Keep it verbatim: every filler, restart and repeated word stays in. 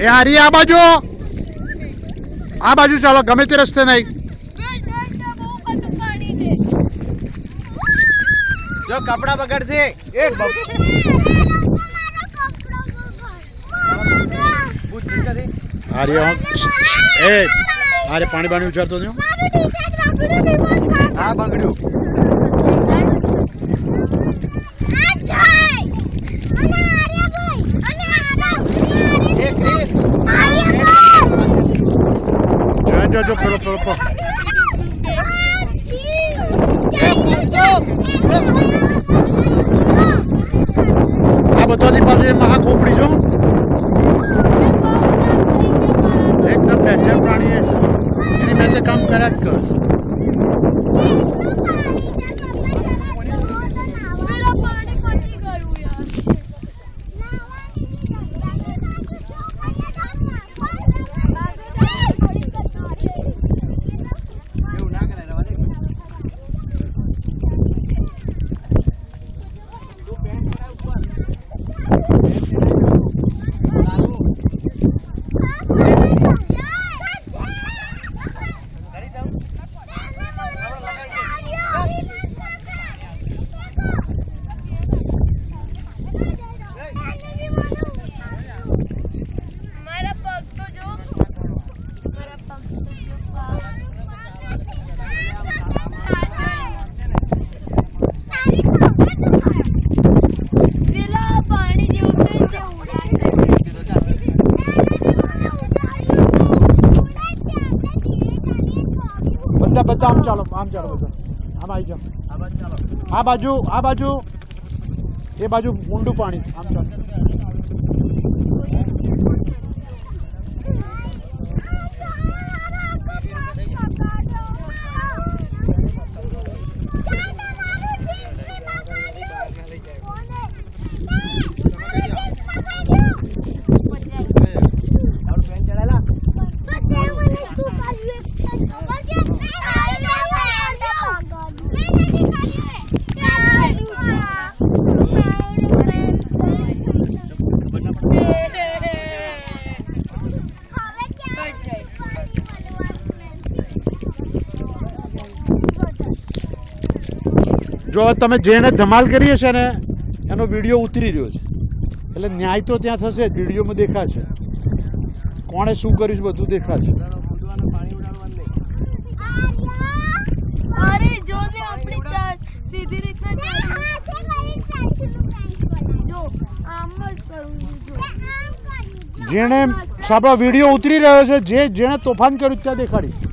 એ હારી આ બાજુ આ બાજુ ચાલો ગમે તે રસ્તે નહીં જો કપડા બગડશે એ અરે એ અરે પાણી પાણી ઉછાળતો થયો હા બગડ્યું જો જો પેલો પેલો આ બધાની બાજુ એ મહા ખોપડી જો એકદમ બેઠે પ્રાણી એની મેસે કામ કર્યા જ કર બધા આમ ચાલો આમ ચાલો બધા આમ આવી જાઓ આ બાજુ આ બાજુ એ બાજુ ઊંડું પાણી આમ ચાલો જો તમે જેને ધમાલ કરી હશે ને એનો વિડીયો ઉતરી રહ્યો છે એટલે ન્યાય તો ત્યાં થશે વિડીયોમાં દેખાશે કોણે શું કર્યું છે બધું દેખાશે જેણે સાબા વિડીયો ઉતરી રહ્યો છે જે જેણે તોફાન કર્યું ત્યાં દેખાડી